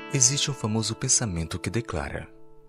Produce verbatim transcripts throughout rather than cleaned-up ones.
Existe um famoso pensamento que declara: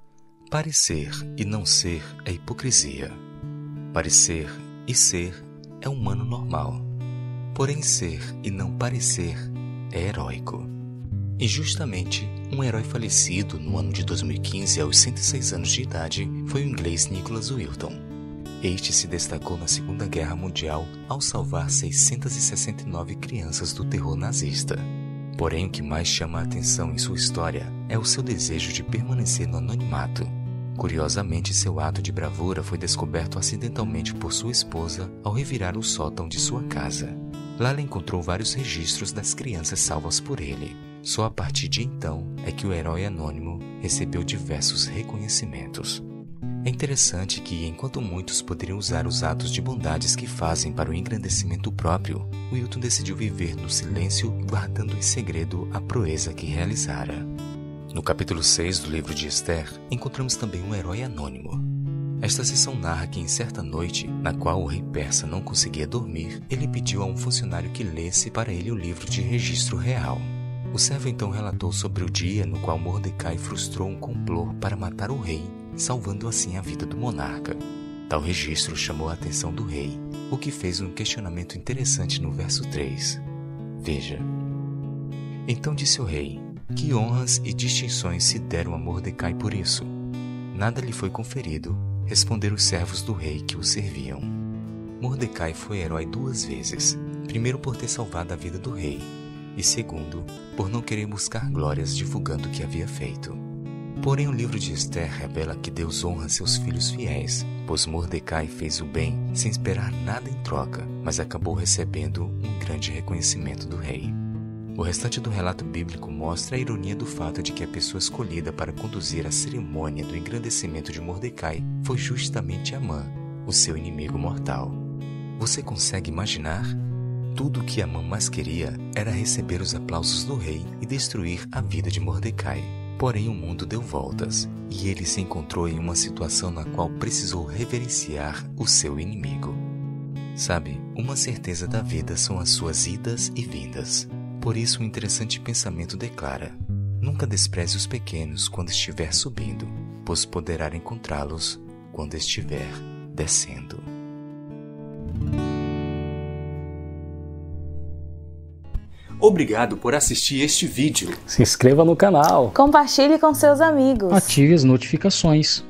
parecer e não ser é hipocrisia. Parecer e ser é humano normal. Porém, ser e não parecer é heróico. E justamente, um herói falecido no ano de dois mil e quinze, aos cento e seis anos de idade, foi o inglês Nicholas Wilton. Este se destacou na Segunda Guerra Mundial ao salvar seiscentas e sessenta e nove crianças do terror nazista. Porém, o que mais chama a atenção em sua história é o seu desejo de permanecer no anonimato. Curiosamente, seu ato de bravura foi descoberto acidentalmente por sua esposa ao revirar o sótão de sua casa. Lá ela encontrou vários registros das crianças salvas por ele. Só a partir de então é que o herói anônimo recebeu diversos reconhecimentos. É interessante que, enquanto muitos poderiam usar os atos de bondades que fazem para o engrandecimento próprio, Wilton decidiu viver no silêncio, guardando em segredo a proeza que realizara. No capítulo seis do livro de Esther, encontramos também um herói anônimo. Esta seção narra que em certa noite, na qual o rei persa não conseguia dormir, ele pediu a um funcionário que lesse para ele o livro de registro real. O servo então relatou sobre o dia no qual Mordecai frustrou um complô para matar o rei, salvando assim a vida do monarca. Tal registro chamou a atenção do rei, o que fez um questionamento interessante no verso três. Veja. Então disse o rei: que honras e distinções se deram a Mordecai por isso? Nada lhe foi conferido, responderam os servos do rei que o serviam. Mordecai foi herói duas vezes, primeiro por ter salvado a vida do rei, e segundo, por não querer buscar glórias divulgando o que havia feito. Porém, o livro de Esther revela que Deus honra seus filhos fiéis, pois Mordecai fez o bem sem esperar nada em troca, mas acabou recebendo um grande reconhecimento do rei. O restante do relato bíblico mostra a ironia do fato de que a pessoa escolhida para conduzir a cerimônia do engrandecimento de Mordecai foi justamente Amã, o seu inimigo mortal. Você consegue imaginar? Tudo o que Amã mais queria era receber os aplausos do rei e destruir a vida de Mordecai. Porém, o mundo deu voltas, e ele se encontrou em uma situação na qual precisou reverenciar o seu inimigo. Sabe, uma certeza da vida são as suas idas e vindas. Por isso, um interessante pensamento declara: nunca despreze os pequenos quando estiver subindo, pois poderá encontrá-los quando estiver descendo. Obrigado por assistir este vídeo. Se inscreva no canal. Compartilhe com seus amigos. Ative as notificações.